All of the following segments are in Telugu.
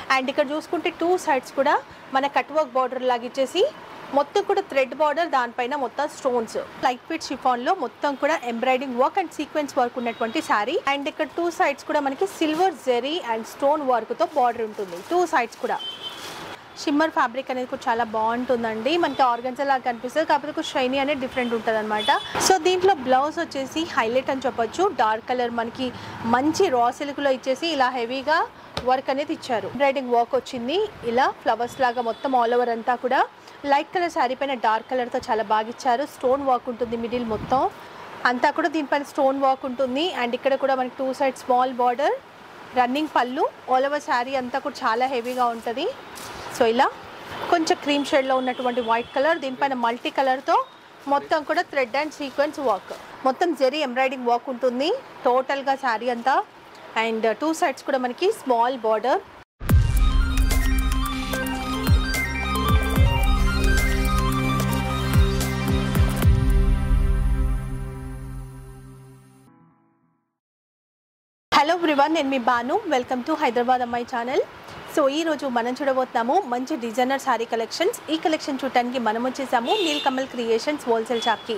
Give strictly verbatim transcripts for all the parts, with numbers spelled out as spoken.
అండ్ ఇక్కడ చూసుకుంటే టూ సైడ్స్ కూడా మన కట్ వర్క్ బార్డర్ లాగా ఇచ్చేసి మొత్తం కూడా థ్రెడ్ బార్డర్, దానిపైన మొత్తం స్టోన్స్, లైట్ వెయిట్ షిఫాన్ లో మొత్తం కూడా embroidering work and sequence work ఉన్నటువంటి శారీ. అండ్ ఇక్కడ టూ సైడ్స్ కూడా మనకి silver zari and stone work తో బార్డర్ ఉంటుంది. టూ సైడ్స్ కూడా షిమ్మర్ ఫ్యాబ్రిక్ అనేది కూడా చాలా బాగుంటుందండి. మనకి ఆర్గన్జా లాగా కనిపిస్తుంది, కాకపోతే షైనీ అనేది డిఫరెంట్ ఉంటుంది అనమాట. సో దీంట్లో బ్లౌజ్ వచ్చేసి హైలైట్ అని చెప్పొచ్చు. డార్క్ కలర్ మనకి మంచి రా సిల్క్ లో ఇచ్చేసి ఇలా హెవీగా వర్క్ అనేది ఇచ్చారు. ఎంబ్రాయిడింగ్ వర్క్ వచ్చింది ఇలా ఫ్లవర్స్ లాగా మొత్తం ఆల్ ఓవర్ అంతా కూడా. లైట్ కలర్ శారీ పైన డార్క్ కలర్తో చాలా బాగా ఇచ్చారు. స్టోన్ వర్క్ ఉంటుంది మిడిల్ మొత్తం అంతా కూడా, దీనిపైన స్టోన్ వర్క్ ఉంటుంది. అండ్ ఇక్కడ కూడా మనకి two side small border, running పళ్ళు, ఆల్ ఓవర్ శారీ అంతా కూడా చాలా హెవీగా ఉంటుంది. సో ఇలా కొంచెం క్రీమ్ షేడ్లో ఉన్నటువంటి వైట్ కలర్, దీనిపైన మల్టీ కలర్తో మొత్తం కూడా థ్రెడ్ అండ్ సీక్వెన్స్ వర్క్, మొత్తం జెరీ ఎంబ్రాయిడింగ్ వర్క్ ఉంటుంది టోటల్గా శారీ అంతా. అండ్ టూ సైడ్స్ కూడా మనకి స్మాల్ బార్డర్. హలో ఎవ్రీవన్, నేను మీ బాను. వెల్కమ్ టు హైదరాబాద్ అమ్మాయి ఛానల్. సో ఈరోజు మనం చూడబోతున్నాము మంచి డిజైనర్ శారీ కలెక్షన్స్. ఈ కలెక్షన్ చూడటానికి మనం వచ్చేసాము నీలకమల్ క్రియేషన్స్ హోల్సేల్ షాప్కి.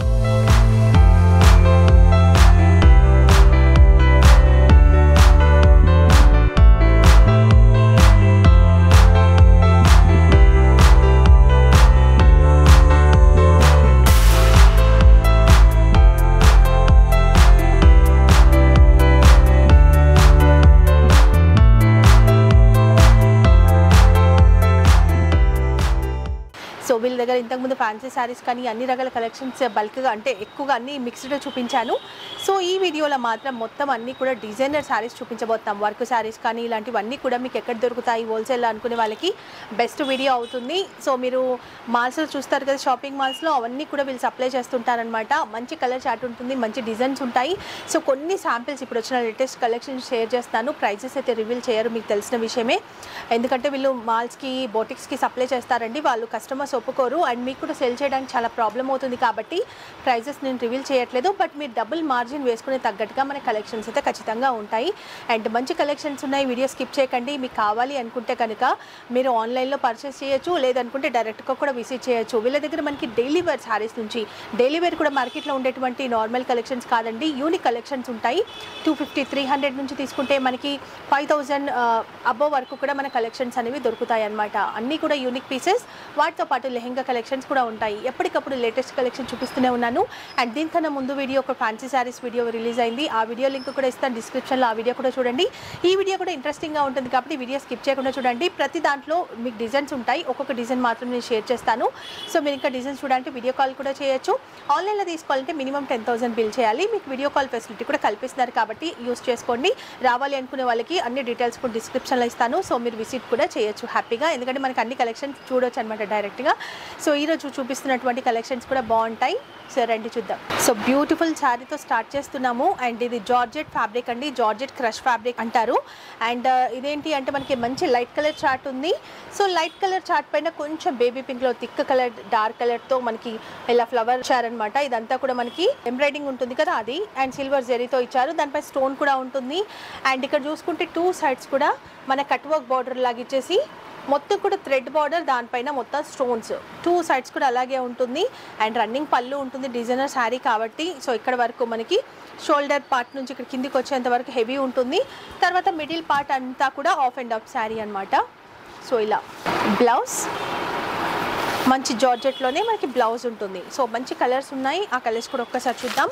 సో వీళ్ళ దగ్గర ఇంతకుముందు ఫ్యాన్సీ శారీస్ కానీ అన్ని రకాల కలెక్షన్స్ బల్క్గా అంటే ఎక్కువగా అన్ని మిక్స్డ్గా చూపించాను. సో ఈ వీడియోలో మాత్రం మొత్తం అన్నీ కూడా డిజైనర్ శారీస్ చూపించబోతాం. వర్క్ శారీస్ కానీ ఇలాంటివన్నీ కూడా మీకు ఎక్కడ దొరుకుతాయి హోల్సేల్ అనుకునే వాళ్ళకి బెస్ట్ వీడియో అవుతుంది. సో మీరు మాల్స్లో చూస్తారు కదా, షాపింగ్ మాల్స్లో అవన్నీ కూడా వీళ్ళు సప్లై చేస్తుంటారనమాట. మంచి కలర్ చార్ట్ ఉంటుంది, మంచి డిజైన్స్ ఉంటాయి. సో కొన్ని శాంపిల్స్ ఇప్పుడు వచ్చిన లేటెస్ట్ కలెక్షన్ షేర్ చేస్తాను. ప్రైజెస్ అయితే రివీల్ చేయరు, మీకు తెలిసిన విషయమే. ఎందుకంటే వీళ్ళు మాల్స్కి బోటిక్స్కి సప్లై చేస్తారండి, వాళ్ళు కస్టమర్స్ ఒప్పుకోరు. అండ్ మీకు కూడా సెల్ చేయడానికి చాలా ప్రాబ్లం అవుతుంది కాబట్టి ప్రైజెస్ నేను రివీల్ చేయట్లేదు. బట్ మీరు డబుల్ మార్జిన్ వేసుకునే తగ్గట్టుగా మన కలెక్షన్స్ అయితే ఖచ్చితంగా ఉంటాయి. అండ్ మంచి కలెక్షన్స్ ఉన్నాయి, వీడియో స్కిప్ చేయకండి. మీకు కావాలి అనుకుంటే కనుక మీరు ఆన్లైన్లో పర్చేస్ చేయొచ్చు, లేదనుకుంటే డైరెక్ట్గా కూడా విజిట్ చేయొచ్చు. వీళ్ళ దగ్గర మనకి డైలీ వేర్ శారీస్ నుంచి, డైలీ వేర్ కూడా మార్కెట్లో ఉండేటువంటి నార్మల్ కలెక్షన్స్ కాదండి, యూనిక్ కలెక్షన్స్ ఉంటాయి. టూ ఫిఫ్టీ త్రీ హండ్రెడ్ నుంచి తీసుకుంటే మనకి ఫైవ్ థౌజండ్ అబోవ్ వరకు కూడా మన కలెక్షన్స్ అనేవి దొరుకుతాయి అన్నమాట. అన్నీ కూడా యూనిక్ పీసెస్, వాటితో పాటు లెహెంగా కలెక్షన్స్ కూడా ఉంటాయి. ఎప్పటికప్పుడు లేటెస్ట్ కలెక్షన్ చూపిస్తూనే ఉన్నాను. అండ్ దీనికన్నా ముందు వీడియో ఒక ఫ్యాన్సీ శారీస్ వీడియో రిలీజ్ అయింది, ఆ వీడియో లింక్ కూడా ఇస్తాను డిస్క్రిప్షన్లో, ఆ వీడియో కూడా చూడండి. ఈ వీడియో కూడా ఇంట్రెస్టింగ్గా ఉంటుంది కాబట్టి వీడియో స్కిప్ చేయకుండా చూడండి. ప్రతి దాంట్లో మీకు డిజైన్స్ ఉంటాయి, ఒక్కొక్క డిజైన్ మాత్రం నేను షేర్ చేస్తాను. సో మీరు ఇంకా డిజైన్స్ చూడాలంటే వీడియో కాల్ కూడా చేయొచ్చు. ఆన్లైన్లో తీసుకోవాలంటే మినిమం టెన్ థౌసండ్ బిల్ చేయాలి. మీకు వీడియో కాల్ ఫెసిలిటీ కూడా కల్పిస్తున్నారు కాబట్టి యూస్ చేసుకోండి. రావాలి అనుకునే వాళ్ళకి అన్ని డీటెయిల్స్ కూడా డిస్క్రిప్షన్లో ఇస్తాను. సో మీరు విజిట్ కూడా చేయొచ్చు హ్యాపీగా, ఎందుకంటే మనకి అన్ని కలెక్షన్స్ చూడొచ్చు అనమాట డైరెక్ట్గా. సో ఈరోజు చూపిస్తున్నటువంటి కలెక్షన్స్ కూడా బాగుంటాయి. సో రండి చూద్దాం. సో బ్యూటిఫుల్ శారీతో స్టార్ట్ చేస్తున్నాము. అండ్ ఇది జార్జెట్ ఫ్యాబ్రిక్ అండి, జార్జెట్ క్రష్ ఫ్యాబ్రిక్ అంటారు. అండ్ ఇదేంటి అంటే మనకి మంచి లైట్ కలర్ చార్ట్ ఉంది. సో లైట్ కలర్ చార్ట్ పైన కొంచెం బేబీ పింక్లో థిక్ కలర్, డార్క్ కలర్తో మనకి ఇలా ఫ్లవర్ ఇచ్చారనమాట. ఇదంతా కూడా మనకి ఎంబ్రాయిడింగ్ ఉంటుంది కదా అది, అండ్ సిల్వర్ జెరీతో ఇచ్చారు. దానిపై స్టోన్ కూడా ఉంటుంది. అండ్ ఇక్కడ చూసుకుంటే టూ సైడ్స్ కూడా మన కట్ వర్క్ బార్డర్ లాగా ఇచ్చేసి మొత్తం కూడా థ్రెడ్ బార్డర్, దానిపైన మొత్తం స్టోన్స్, టూ సైడ్స్ కూడా అలాగే ఉంటుంది. అండ్ రన్నింగ్ పళ్ళు ఉంటుంది, డిజైనర్ శారీ కాబట్టి. సో ఇక్కడ వరకు మనకి షోల్డర్ పార్ట్ నుంచి ఇక్కడ కిందికి వచ్చేంత వరకు హెవీ ఉంటుంది. తర్వాత మిడిల్ పార్ట్ అంతా కూడా ఆఫ్ అండ్ ఆఫ్ శారీ అనమాట. సో ఇలా బ్లౌజ్ మంచి జార్జెట్లోనే మనకి బ్లౌజ్ ఉంటుంది. సో మంచి కలర్స్ ఉన్నాయి, ఆ కలర్స్ కూడా ఒక్కసారి చూద్దాం.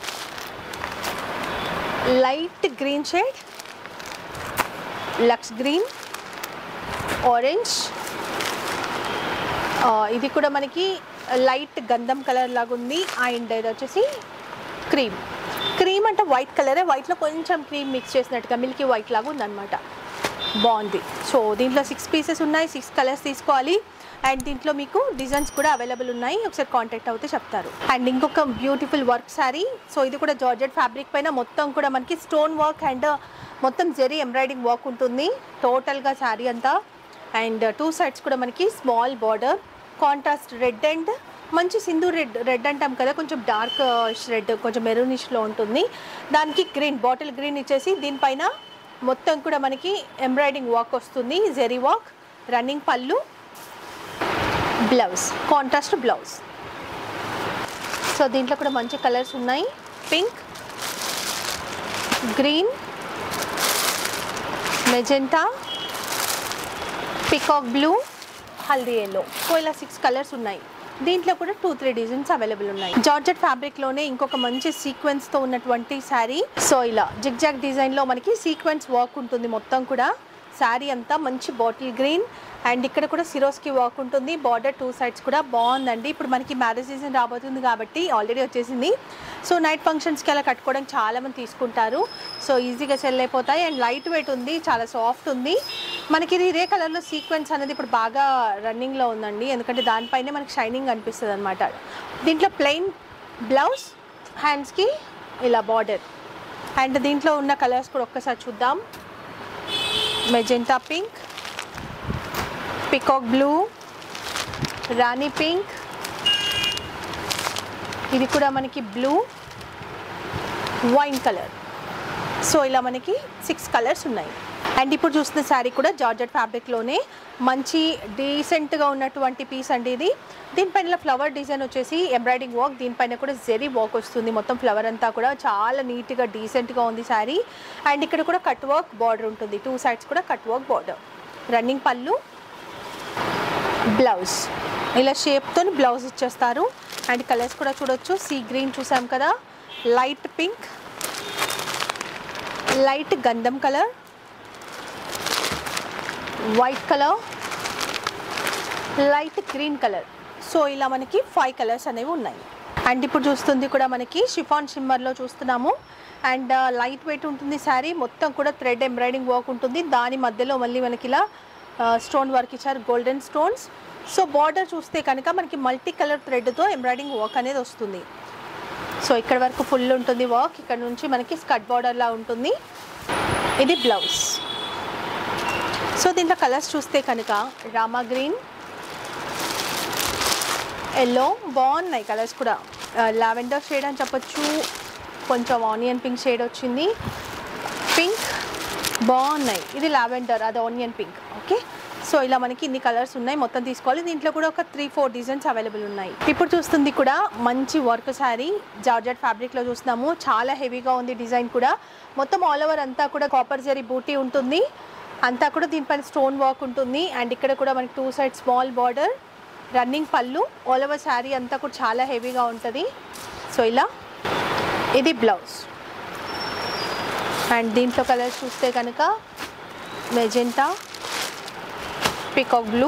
లైట్ గ్రీన్ షేడ్, లక్స్ గ్రీన్, ఆరెంజ్, ఇది కూడా మనకి లైట్ గంధం కలర్ లాగా ఉంది. అండ్ ఇది వచ్చేసి క్రీమ్, క్రీమ్ అంటే వైట్ కలరే, వైట్లో కొంచెం క్రీమ్ మిక్స్ చేసినట్టుగా మిల్కీ వైట్ లాగా ఉందన్నమాట. బాగుంది. సో దీంట్లో సిక్స్ పీసెస్ ఉన్నాయి, సిక్స్ కలర్స్ తీసుకోవాలి. అండ్ దీంట్లో మీకు డిజైన్స్ కూడా అవైలబుల్ ఉన్నాయి, ఒకసారి కాంటాక్ట్ అవుతే చెప్తారు. అండ్ ఇంకొక బ్యూటిఫుల్ వర్క్ శారీ. సో ఇది కూడా జార్జెట్ ఫ్యాబ్రిక్ పైన మొత్తం కూడా మనకి స్టోన్ వర్క్ అండ్ మొత్తం జెరీ ఎంబ్రాయిడింగ్ వర్క్ ఉంటుంది టోటల్గా శారీ అంతా. అండ్ టూ సైడ్స్ కూడా మనకి small border, contrast red and మంచి సింధు రెడ్, రెడ్ అంటాం కదా, కొంచెం డార్క్ రెడ్, కొంచెం మెరూనిష్లో ఉంటుంది. దానికి గ్రీన్, బాటిల్ గ్రీన్ ఇచ్చేసి దీనిపైన మొత్తం కూడా మనకి ఎంబ్రాయిడింగ్ వర్క్ వస్తుంది, జెరీ వర్క్. రన్నింగ్ పళ్ళు, బ్లౌజ్ కాంట్రాస్ట్ బ్లౌజ్. సో దీంట్లో కూడా మంచి కలర్స్ ఉన్నాయి, pink, green, magenta, peacock blue, haldi yellow. So ఇలా సిక్స్ కలర్స్ ఉన్నాయి. దీంట్లో కూడా టూ త్రీ డిజైన్స్ అవైలబుల్ ఉన్నాయి. జార్జెట్ ఫ్యాబ్రిక్లోనే ఇంకొక మంచి సీక్వెన్స్తో ఉన్నటువంటి శారీ. సో ఇలా జిగ్ జాగ్ డిజైన్లో మనకి సీక్వెన్స్ వర్క్ ఉంటుంది మొత్తం కూడా. శారీ అంతా మంచి బాటిల్ గ్రీన్ అండ్ ఇక్కడ కూడా సిరోస్కి వర్క్ ఉంటుంది. బార్డర్ టూ సైడ్స్ కూడా బాగుందండి. ఇప్పుడు మనకి మ్యారేజ్ సీజన్ రాబోతుంది కాబట్టి ఆల్రెడీ వచ్చేసింది. సో నైట్ ఫంక్షన్స్కి అలా కట్టుకోవడానికి చాలామంది తీసుకుంటారు. సో ఈజీగా సెల్ అయిపోతాయి అండ్ లైట్ వెయిట్ ఉంది, చాలా సాఫ్ట్ ఉంది. మనకి ఇది ఇదే కలర్లో సీక్వెన్స్ అనేది ఇప్పుడు బాగా రన్నింగ్లో ఉందండి, ఎందుకంటే దానిపైనే మనకి షైనింగ్ అనిపిస్తుంది అనమాట. దీంట్లో ప్లెయిన్ బ్లౌజ్, హ్యాండ్స్కి ఇలా బార్డర్. అండ్ దీంట్లో ఉన్న కలర్స్ కూడా ఒక్కసారి చూద్దాం. Magenta pink, peacock blue, rani pink, ఇది కూడా మనకి బ్లూ, వైన్ కలర్. సో ఇలా మనకి సిక్స్ కలర్స్ ఉన్నాయి. అండ్ ఇప్పుడు చూస్తున్న శారీ కూడా జార్జెట్ ఫ్యాబ్రిక్లోనే మంచి డీసెంట్గా ఉన్నటువంటి పీస్ అండి ఇది. దీనిపైన ఫ్లవర్ డిజైన్ వచ్చేసి ఎంబ్రాయిడింగ్ వర్క్, దీనిపైన కూడా జెరీ వర్క్ వస్తుంది. మొత్తం ఫ్లవర్ అంతా కూడా చాలా నీట్గా డీసెంట్గా ఉంది శారీ. అండ్ ఇక్కడ కూడా కట్ వర్క్ బార్డర్ ఉంటుంది, టూ సైడ్స్ కూడా కట్ వర్క్ బార్డర్. రన్నింగ్ పళ్ళు, బ్లౌజ్ ఇలా షేప్తో బ్లౌజ్ ఇచ్చేస్తారు. అండ్ కలర్స్ కూడా చూడొచ్చు, సీ గ్రీన్ చూసాం కదా, లైట్ పింక్, లైట్ గంధం colour, white colour, light green colour. So ఇలా మనకి ఫైవ్ కలర్స్ అనేవి ఉన్నాయి. అండ్ ఇప్పుడు చూస్తుంది కూడా మనకి షిఫాన్ షిమ్మర్లో చూస్తున్నాము. అండ్ లైట్ వెయిట్ ఉంటుంది శారీ, మొత్తం కూడా థ్రెడ్ ఎంబ్రాయిడింగ్ వర్క్ ఉంటుంది. దాని మధ్యలో మళ్ళీ మనకి ఇలా స్టోన్ వర్క్ ఇచ్చారు, గోల్డెన్ స్టోన్స్. సో బార్డర్ చూస్తే కనుక మనకి మల్టీ కలర్ థ్రెడ్తో ఎంబ్రాయిడింగ్ వర్క్ అనేది వస్తుంది. సో ఇక్కడ వరకు ఫుల్ ఉంటుంది వర్క్, ఇక్కడ నుంచి మనకి స్కర్ట్ బార్డర్లా ఉంటుంది. ఇది బ్లౌజ్. సో దీంట్లో కలర్స్ చూస్తే కనుక రామా గ్రీన్, ఎల్లో, బాగున్నాయి కలర్స్ కూడా. లావెండర్ షేడ్ అని చెప్పొచ్చు, కొంచెం ఆనియన్ పింక్ షేడ్ వచ్చింది, పింక్, బాగున్నాయి. ఇది లావెండర్, అది ఆనియన్ పింక్. ఓకే, సో ఇలా మనకి ఇన్ని కలర్స్ ఉన్నాయి, మొత్తం తీసుకోవాలి. దీంట్లో కూడా ఒక త్రీ ఫోర్ డిజైన్స్ అవైలబుల్ ఉన్నాయి. ఇప్పుడు చూస్తుంది కూడా మంచి వర్క్ శారీ, జార్జెట్ ఫ్యాబ్రిక్లో చూస్తున్నాము. చాలా హెవీగా ఉంది డిజైన్ కూడా. మొత్తం ఆల్ ఓవర్ అంతా కూడా కాపర్ జరీ బూటీ ఉంటుంది, అంతా కూడా దీనిపైన స్టోన్ వర్క్ ఉంటుంది. అండ్ ఇక్కడ కూడా మనకి two side small border, running పళ్ళు, ఆల్ ఓవర్ శారీ అంతా కూడా చాలా హెవీగా ఉంటుంది. సో ఇలా ఇది బ్లౌజ్. అండ్ దీంట్లో కలర్స్ చూస్తే కనుక magenta, peacock blue,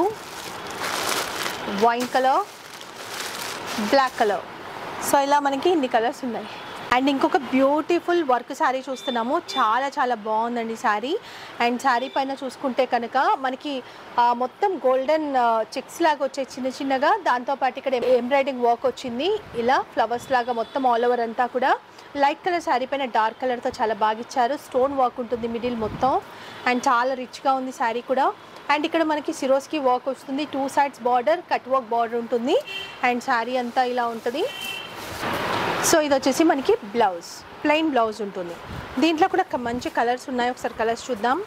wine colour, black colour. So ఇలా మనకి ఇన్ని కలర్స్ ఉన్నాయి. అండ్ ఇంకొక బ్యూటిఫుల్ వర్క్ శారీ చూస్తున్నాము, చాలా చాలా బాగుందండి శారీ. అండ్ శారీ పైన చూసుకుంటే కనుక మనకి మొత్తం గోల్డెన్ చెక్స్ లాగా వచ్చే చిన్న చిన్నగా, దాంతోపాటు ఇక్కడ ఎంబ్రాయిడింగ్ వర్క్ వచ్చింది ఇలా ఫ్లవర్స్ లాగా మొత్తం ఆల్ ఓవర్ అంతా కూడా. లైట్ కలర్ శారీ పైన డార్క్ కలర్తో చాలా బాగా ఇచ్చారు, స్టోన్ వర్క్ ఉంటుంది మిడిల్ మొత్తం. అండ్ చాలా రిచ్గా ఉంది శారీ కూడా. అండ్ ఇక్కడ మనకి సిరోస్కి వర్క్ వస్తుంది, two sides border, cut work border ఉంటుంది. అండ్ శారీ అంతా ఇలా ఉంటుంది. సో ఇది వచ్చేసి మనకి బ్లౌజ్, ప్లెయిన్ బ్లౌజ్ ఉంటుంది. దీంట్లో కూడా మంచి కలర్స్ ఉన్నాయి, ఒకసారి కలర్స్ చూద్దాం.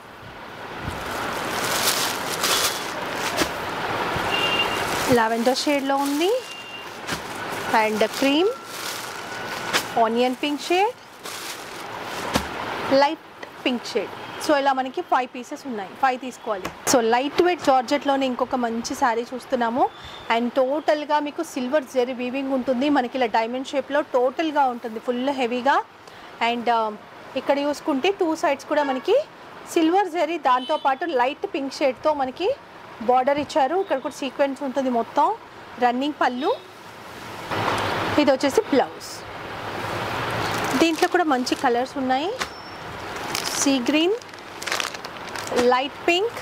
లావెండర్ షేడ్లో ఉంది, and cream, onion pink shade, light pink shade. So ఇలా మనకి ఫైవ్ పీసెస్ ఉన్నాయి, ఫైవ్ తీసుకోవాలి. సో లైట్ వెయిట్ జార్జెట్లోనే ఇంకొక మంచి శారీ చూస్తున్నాము. అండ్ టోటల్గా మీకు సిల్వర్ జెరీ వీవింగ్ ఉంటుంది, మనకి ఇలా డైమండ్ షేప్లో టోటల్గా ఉంటుంది, ఫుల్ హెవీగా. అండ్ ఇక్కడ చూసుకుంటే టూ సైడ్స్ కూడా మనకి సిల్వర్ జెరీ, దాంతోపాటు లైట్ పింక్ షేడ్తో మనకి బార్డర్ ఇచ్చారు. ఇక్కడ కూడా సీక్వెన్స్ ఉంటుంది మొత్తం. రన్నింగ్ పళ్ళు, ఇది వచ్చేసి బ్లౌజ్. దీంట్లో కూడా మంచి కలర్స్ ఉన్నాయి, sea green, light pink,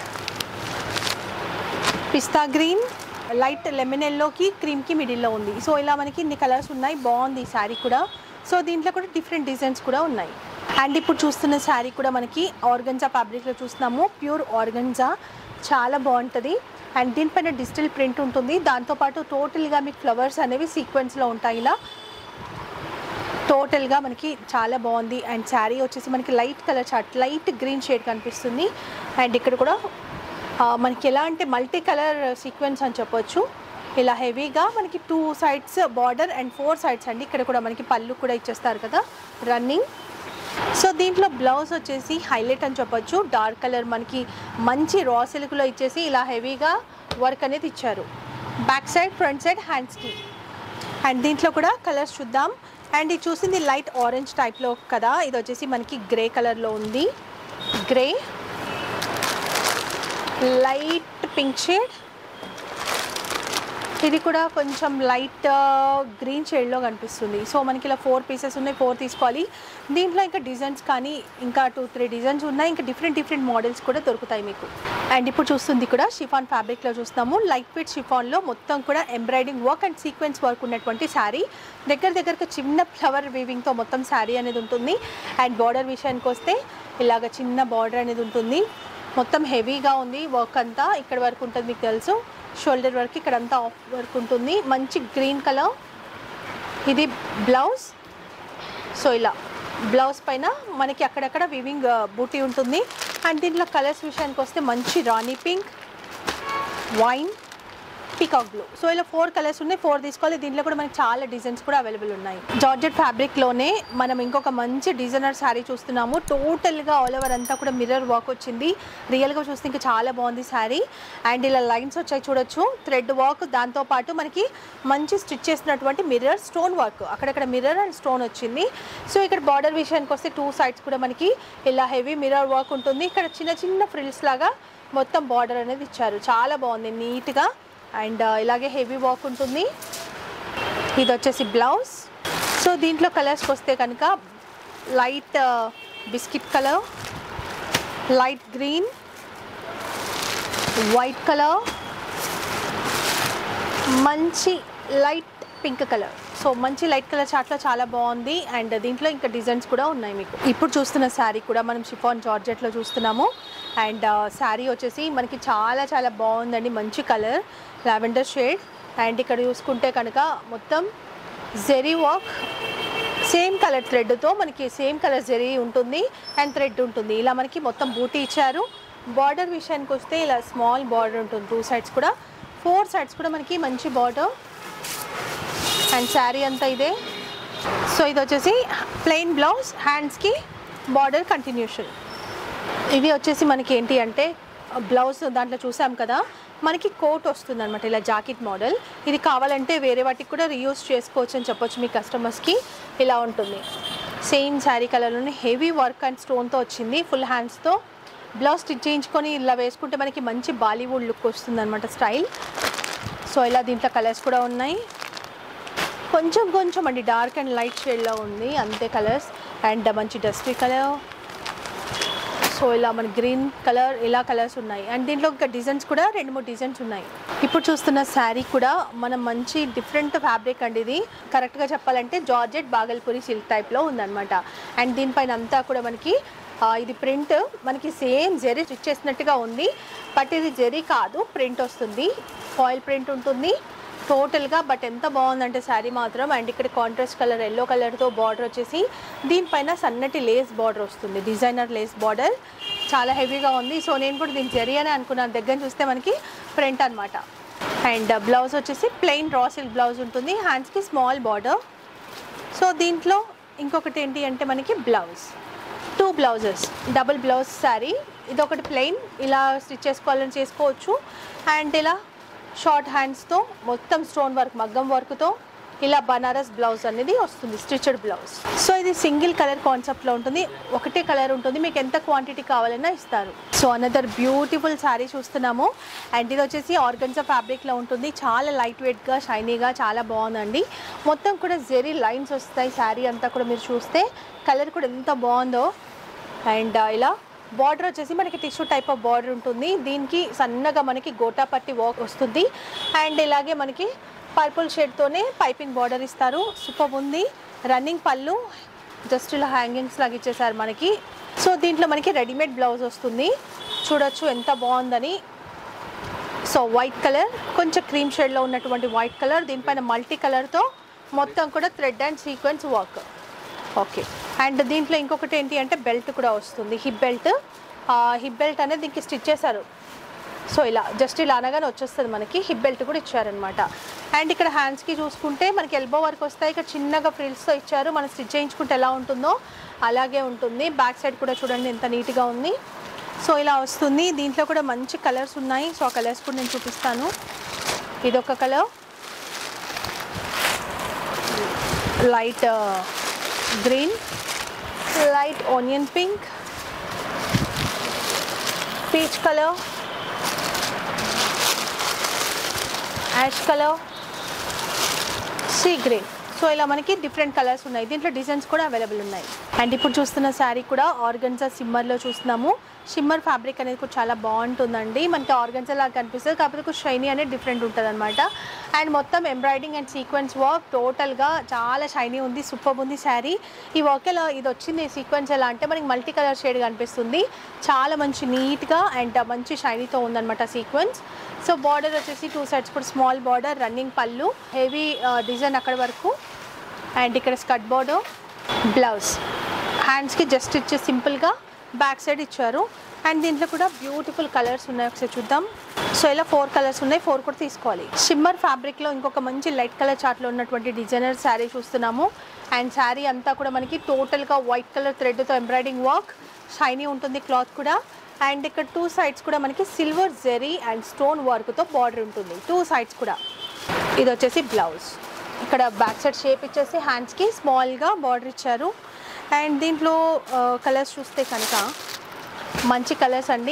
pista green, light lemon ఎల్లోకి క్రీమ్కి మిడిల్లో ఉంది. సో ఇలా మనకి ఇన్ని కలర్స్ ఉన్నాయి, బాగుంది ఈ శారీ కూడా. సో దీంట్లో కూడా డిఫరెంట్ డిజైన్స్ కూడా ఉన్నాయి. అండ్ ఇప్పుడు చూస్తున్న శారీ కూడా మనకి ఆర్గన్జా ఫ్యాబ్రిక్లో చూస్తున్నాము, ప్యూర్ ఆర్గన్జా, చాలా బాగుంటుంది. అండ్ దీనిపైన డిజిటల్ ప్రింట్ ఉంటుంది, దాంతోపాటు టోటల్గా మీకు ఫ్లవర్స్ అనేవి సీక్వెన్స్లో ఉంటాయి ఇలా. టోటల్గా మనకి చాలా బాగుంది. అండ్ శారీ వచ్చేసి మనకి light colour chart, light green shade కనిపిస్తుంది. అండ్ ఇక్కడ కూడా మనకి ఎలా అంటే మల్టీ కలర్ సీక్వెన్స్ అని చెప్పొచ్చు. ఇలా హెవీగా మనకి two sides border and four sides అండి. ఇక్కడ కూడా మనకి పళ్ళు కూడా ఇచ్చేస్తారు కదా రన్నింగ్. సో దీంట్లో బ్లౌజ్ వచ్చేసి హైలైట్ అని చెప్పొచ్చు. డార్క్ కలర్ మనకి మంచి రా సిల్క్లో ఇచ్చేసి ఇలా హెవీగా వర్క్ అనేది ఇచ్చారు. బ్యాక్ సైడ్, ఫ్రంట్ సైడ్, హ్యాండ్స్కి. అండ్ దీంట్లో కూడా కలర్స్ చూద్దాం. అండ్ ఇది చూసింది లైట్ ఆరెంజ్ టైప్లో కదా, ఇది వచ్చేసి మనకి గ్రే కలర్లో ఉంది. గ్రే, లైట్ పింక్ షేడ్, ఇది కూడా కొంచెం లైట్ గ్రీన్ షేడ్లో కనిపిస్తుంది. సో మనకి ఇలా ఫోర్ పీసెస్ ఉన్నాయి, ఫోర్ తీసుకోవాలి. దీంట్లో ఇంకా డిజైన్స్ కానీ ఇంకా టూ త్రీ డిజైన్స్ ఉన్నాయి. ఇంకా డిఫరెంట్ డిఫరెంట్ మోడల్స్ కూడా దొరుకుతాయి మీకు. అండ్ ఇప్పుడు చూస్తుంది కూడా షిఫాన్ ఫ్యాబ్రిక్లో చూస్తాము. లైట్ వెయిట్ షిఫాన్లో మొత్తం కూడా embroidering work and sequence work ఉన్నటువంటి శారీ. దగ్గర దగ్గరకు చిన్న ఫ్లవర్ వీవింగ్తో మొత్తం శారీ అనేది ఉంటుంది. అండ్ బార్డర్ విషయానికి వస్తే ఇలాగ చిన్న బార్డర్ అనేది ఉంటుంది. మొత్తం హెవీగా ఉంది వర్క్ అంతా. ఇక్కడ వరకు ఉంటుంది మీకు తెలుసు, షోల్డర్ వర్క్ ఇక్కడ అంతా ఆఫ్ వర్క్ ఉంటుంది. మంచి గ్రీన్ కలర్. ఇది బ్లౌజ్. సో ఇలా బ్లౌజ్ పైన మనకి అక్కడక్కడ వివింగ్ బూటీ ఉంటుంది. అండ్ దీంట్లో కలర్స్ విషయానికి వస్తే మంచి rani pink, wine, peacock blue. So ఇలా ఫోర్ కలర్స్ ఉన్నాయి, ఫోర్ తీసుకోవాలి. దీంట్లో కూడా మనకి చాలా డిజైన్స్ కూడా అవైలబుల్ ఉన్నాయి. జార్జెట్ ఫ్యాబ్రిక్లోనే మనం ఇంకొక మంచి డిజైనర్ శారీ చూస్తున్నాము. టోటల్గా ఆల్ ఓవర్ అంతా కూడా మిర్రర్ వర్క్ వచ్చింది. రియల్గా చూస్తే ఇంకా చాలా బాగుంది శారీ. అండ్ ఇలా లైన్స్ వచ్చాయి చూడొచ్చు, థ్రెడ్ వర్క్. దాంతోపాటు మనకి మంచి స్టిచ్ చేసినటువంటి మిర్రర్ స్టోన్ వర్క్, అక్కడక్కడ మిర్రర్ అండ్ స్టోన్ వచ్చింది. సో ఇక్కడ బార్డర్ విషయానికి వస్తే టూ సైడ్స్ కూడా మనకి ఇలా హెవీ మిర్రర్ వర్క్ ఉంటుంది. ఇక్కడ చిన్న చిన్న ఫ్రిల్స్ లాగా మొత్తం బార్డర్ అనేది ఇచ్చారు. చాలా బాగుంది నీట్గా. అండ్ ఇలాగే హెవీ వర్క్ ఉంటుంది. ఇది వచ్చేసి బ్లౌజ్. సో దీంట్లో కలర్స్కి వస్తే కనుక light biscuit colour, light green, white colour, మంచి లైట్ పింక్ కలర్. సో మంచి లైట్ కలర్ చాట్లో చాలా బాగుంది. అండ్ దీంట్లో ఇంకా డిజైన్స్ కూడా ఉన్నాయి మీకు. ఇప్పుడు చూస్తున్న శారీ కూడా మనం షిఫాన్ జార్జెట్లో చూస్తున్నాము. అండ్ శారీ వచ్చేసి మనకి చాలా చాలా బాగుందండి. మంచి కలర్ లావెండర్ షేడ్. అండ్ ఇక్కడ చూసుకుంటే కనుక మొత్తం జెరీ వర్క్, సేమ్ కలర్ థ్రెడ్తో మనకి సేమ్ కలర్ జెరీ ఉంటుంది అండ్ థ్రెడ్ ఉంటుంది. ఇలా మనకి మొత్తం బూటీ ఇచ్చారు. బార్డర్ విషయానికి వస్తే ఇలా స్మాల్ బార్డర్ ఉంటుంది టూ సైడ్స్ కూడా, ఫోర్ సైడ్స్ కూడా మనకి మంచి బార్డర్. అండ్ శారీ అంతా ఇదే. సో ఇది వచ్చేసి ప్లెయిన్ బ్లౌజ్, హ్యాండ్స్కి బార్డర్ కంటిన్యూషన్. ఇవి వచ్చేసి మనకి ఏంటి అంటే బ్లౌజ్ దాంట్లో చూసాం కదా, మనకి కోట్ వస్తుంది అనమాట ఇలా జాకెట్ మోడల్. ఇది కావాలంటే వేరే వాటికి కూడా రీయూజ్ చేసుకోవచ్చు అని చెప్పొచ్చు మీ కస్టమర్స్కి. ఇలా ఉంటుంది సేమ్ శారీ కలర్లోనే హెవీ వర్క్ అండ్ స్టోన్తో వచ్చింది. ఫుల్ హ్యాండ్స్తో బ్లౌజ్ స్టిచ్ చేయించుకొని ఇలా వేసుకుంటే మనకి మంచి బాలీవుడ్ లుక్ వస్తుంది అనమాట స్టైల్. సో ఇలా దీంట్లో కలర్స్ కూడా ఉన్నాయి. కొంచెం కొంచెం అండి డార్క్ అండ్ లైట్ షేడ్లో ఉంది అంతే కలర్స్. అండ్ మంచి డస్టీ కలర్. సో ఇలా మన గ్రీన్ కలర్, ఇలా కలర్స్ ఉన్నాయి. అండ్ దీంట్లో ఇంకా డిజైన్స్ కూడా రెండు మూడు డిజైన్స్ ఉన్నాయి. ఇప్పుడు చూస్తున్న శారీ కూడా మనం మంచి డిఫరెంట్ ఫ్యాబ్రిక్ అండి. ఇది కరెక్ట్గా చెప్పాలంటే జార్జెట్ బాగల్పూరి సిల్క్ టైప్లో ఉందన్నమాట. అండ్ దీనిపైన అంతా కూడా మనకి ఇది ప్రింట్ మనకి సేమ్ జెరీ స్టిచ్ చేసినట్టుగా ఉంది. బట్ ఇది జెరీ కాదు, ప్రింట్ వస్తుంది, ఫాయిల్ ప్రింట్ ఉంటుంది టోటల్గా. బట్ ఎంత బాగుందంటే శారీ మాత్రం. అండ్ ఇక్కడ కాంట్రాస్ట్ కలర్ ఎల్లో కలర్తో బార్డర్ వచ్చేసి దీనిపైన సన్నటి లేస్ బార్డర్ వస్తుంది, డిజైనర్ లేస్ బార్డర్. చాలా హెవీగా ఉంది. సో నేను కూడా దీన్ని జెరీ అని అనుకున్నాను, దగ్గర చూస్తే మనకి ప్రింట్ అనమాట. అండ్ బ్లౌజ్ వచ్చేసి ప్లెయిన్ రా సిల్క్ బ్లౌజ్ ఉంటుంది, హ్యాండ్స్కి స్మాల్ బార్డర్. సో దీంట్లో ఇంకొకటి ఏంటి అంటే మనకి blouse, two blouses, double blouse sari. ఇది ఒకటి ప్లెయిన్ ఇలా స్టిచ్ చేసుకోవాలని చేసుకోవచ్చు. అండ్ ఇలా షార్ట్ హ్యాండ్స్తో మొత్తం స్టోన్ వర్క్, మగ్గం వర్క్తో ఇలా బనారస్ బ్లౌజ్ అనేది వస్తుంది, స్టిచ్డ్ బ్లౌజ్. సో ఇది సింగిల్ కలర్ కాన్సెప్ట్లో ఉంటుంది, ఒకటే కలర్ ఉంటుంది, మీకు ఎంత క్వాంటిటీ కావాలన్నా ఇస్తారు. సో అనదర్ బ్యూటిఫుల్ శారీ చూస్తున్నాము. అండ్ ఇది వచ్చేసి ఆర్గన్జా ఫ్యాబ్రిక్లో ఉంటుంది, చాలా లైట్ వెయిట్గా షైనీగా చాలా బాగుందండి. మొత్తం కూడా జెరీ లైన్స్ వస్తాయి శారీ అంతా కూడా. మీరు చూస్తే కలర్ కూడా ఎంత బాగుందో. అండ్ ఇలా బార్డర్ వచ్చేసి మనకి టిష్యూ టైప్ ఆఫ్ బార్డర్ ఉంటుంది. దీనికి సన్నగా మనకి గోటాపట్టి వర్క్ వస్తుంది. అండ్ ఇలాగే మనకి పర్పుల్ షేడ్తోనే పైపింగ్ బార్డర్ ఇస్తారు. సూపర్ ఉంది. రన్నింగ్ పళ్ళు జస్ట్ ఇలా హ్యాంగింగ్స్ లాగా ఇచ్చేసారు మనకి. సో దీంట్లో మనకి రెడీమేడ్ బ్లౌజ్ వస్తుంది, చూడొచ్చు ఎంత బాగుందని. సో వైట్ కలర్, కొంచెం క్రీమ్ షేడ్లో ఉన్నటువంటి వైట్ కలర్, దీనిపైన మల్టీ కలర్తో మొత్తం కూడా thread and sequence work. Okay. And దీంట్లో ఇంకొకటి ఏంటి అంటే బెల్ట్ కూడా వస్తుంది, హిప్ బెల్ట్. హిప్ బెల్ట్ అనేది దీనికి స్టిచ్ చేశారు. సో ఇలా జస్ట్ ఇలా అనగానే వచ్చేస్తుంది మనకి. హిప్ బెల్ట్ కూడా ఇచ్చారనమాట. అండ్ ఇక్కడ హ్యాండ్స్కి చూసుకుంటే మనకి ఎల్బో వరకు వస్తాయి. ఇక్కడ చిన్నగా ఫ్రిల్స్తో ఇచ్చారు. మనం స్టిచ్ చేయించుకుంటే ఎలా ఉంటుందో అలాగే ఉంటుంది. బ్యాక్ సైడ్ కూడా చూడండి ఎంత నీట్గా ఉంది. సో ఇలా వస్తుంది. దీంట్లో కూడా మంచి కలర్స్ ఉన్నాయి. సో ఆ కలర్స్ కూడా నేను చూపిస్తాను. ఇదొక colour, light green, light onion pink, peach colour, ash colour, sea green. So ఇలా మనకి డిఫరెంట్ కలర్స్ ఉన్నాయి. దీంట్లో డిజైన్స్ కూడా అవైలబుల్ ఉన్నాయి. అండ్ ఇప్పుడు చూస్తున్న శారీ కూడా ఆర్గన్జా సిమ్మర్లో చూస్తున్నాము. షిమ్మర్ ఫ్యాబ్రిక్ అనేది కూడా చాలా బాగుంటుందండి. మనకి ఆర్గన్జా లాగా కనిపిస్తుంది, కాకపోతే కొంచెం షైనీ అనేది డిఫరెంట్ ఉంటుంది అనమాట. అండ్ మొత్తం ఎంబ్రాయిడింగ్ అండ్ సీక్వెన్స్ వర్క్ టోటల్గా చాలా షైనీ ఉంది. సూపర్ ఉంది శారీ. ఈ వర్క్ ఎలా ఇది వచ్చింది సీక్వెన్స్ ఎలా అంటే మనకి మల్టీ కలర్ షేడ్ కనిపిస్తుంది. చాలా మంచి నీట్గా అండ్ మంచి షైనీతో ఉందన్నమాట సీక్వెన్స్. సో బార్డర్ వచ్చేసి టూ సైడ్స్ కూడా స్మాల్ బార్డర్, రన్నింగ్ పళ్ళు, హెవీ డిజైన్ అక్కడ వరకు. అండ్ ఇక్కడ స్కర్ట్ బార్డర్, బ్లౌజ్, హ్యాండ్స్కి జస్ట్ ఇచ్చే సింపుల్గా బ్యాక్ సైడ్ ఇచ్చారు. అండ్ దీంట్లో కూడా బ్యూటిఫుల్ కలర్స్ ఉన్నాయి, ఒకసారి చూద్దాం. సో ఇలా ఫోర్ కలర్స్ ఉన్నాయి, ఫోర్ కూడా తీసుకోవాలి. షిమ్మర్ ఫ్యాబ్రిక్లో ఇంకొక మంచి లైట్ కలర్ చార్ట్లో ఉన్నటువంటి డిజైనర్ శారీ చూస్తున్నాము. అండ్ శారీ అంతా కూడా మనకి టోటల్గా వైట్ కలర్ థ్రెడ్తో ఎంబ్రాయిడింగ్ వర్క్, షైనీ ఉంటుంది క్లాత్ కూడా. అండ్ ఇక్కడ టూ సైడ్స్ కూడా మనకి సిల్వర్ జెరీ అండ్ స్టోన్ వర్క్తో బార్డర్ ఉంటుంది టూ సైడ్స్ కూడా. ఇది వచ్చేసి బ్లౌజ్. ఇక్కడ బ్యాక్ సైడ్ షేప్ ఇచ్చేసి హ్యాండ్స్కి స్మాల్గా బార్డర్ ఇచ్చారు. అండ్ దీంట్లో కలర్స్ చూస్తే కనుక మంచి కలర్స్ అండి.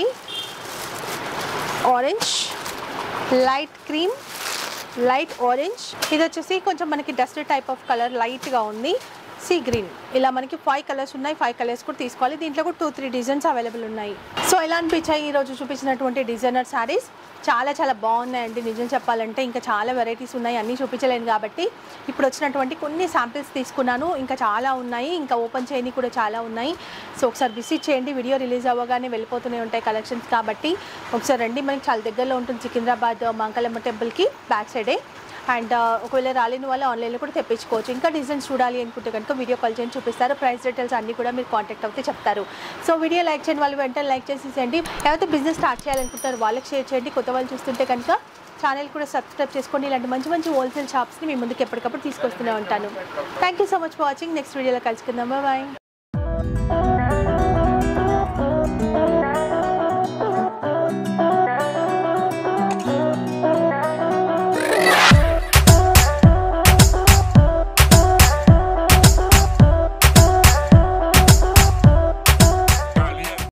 Orange, light cream, light orange. ఇది వచ్చేసి కొంచెం మనకి డస్ట్ టైప్ ఆఫ్ కలర్ లైట్గా ఉంది. Sea green. ఇలా మనకి ఫైవ్ కలర్స్ ఉన్నాయి, ఫైవ్ కలర్స్ కూడా తీసుకోవాలి. దీంట్లో కూడా టూ త్రీ డిజైన్స్ అవైలబుల్ ఉన్నాయి. సో ఎలా అనిపించాయి ఈరోజు చూపించినటువంటి డిజైనర్ శారీస్? చాలా చాలా బాగున్నాయండి నిజం చెప్పాలంటే. ఇంకా చాలా వెరైటీస్ ఉన్నాయి, అన్నీ చూపించలేను కాబట్టి ఇప్పుడు వచ్చినటువంటి కొన్ని శాంపిల్స్ తీసుకున్నాను. ఇంకా చాలా ఉన్నాయి, ఇంకా ఓపెన్ చేయని కూడా చాలా ఉన్నాయి. సో ఒకసారి విజిట్ చేయండి. వీడియో రిలీజ్ అవ్వగానే వెళ్ళిపోతూనే ఉంటాయి కలెక్షన్స్ కాబట్టి ఒకసారి రండి. మనకి చాలా దగ్గరలో ఉంటుంది సికింద్రాబాద్ మంకలమ్మ టెంపుల్కి బ్యాక్ సైడే. అండ్ ఒకవేళ రాలేని వాళ్ళు ఆన్లైన్లో కూడా తెప్పించుకోవచ్చు. ఇంకా డిజైన్స్ చూడాలి అనుకుంటే కనుక వీడియో కాల్ చేయండి, చూపిస్తారు. ప్రైస్ డీటెయిల్స్ అన్నీ కూడా మీరు కాంటాక్ట్ అవుతే చెప్తారు. సో వీడియో లైక్ చేయండి, వాళ్ళు వెంటనే లైక్ చేసేసేయండి. ఎవరైతే బిజినెస్ స్టార్ట్ చేయాలనుకుంటారు వాళ్ళకి షేర్ చేయండి. కొత్త వాళ్ళు చూస్తుంటే కనుక ఛానల్ కూడా సబ్స్క్రైబ్ చేసుకోండి. ఇలాంటి మంచి మంచి హోల్సేల్ షాప్స్ని మీ ముందుకు ఎప్పటికప్పుడు తీసుకొస్తూనే ఉంటాను. Thank you so much for watching. Next వీడియోలో కలుసుకుందాం. బాయ్.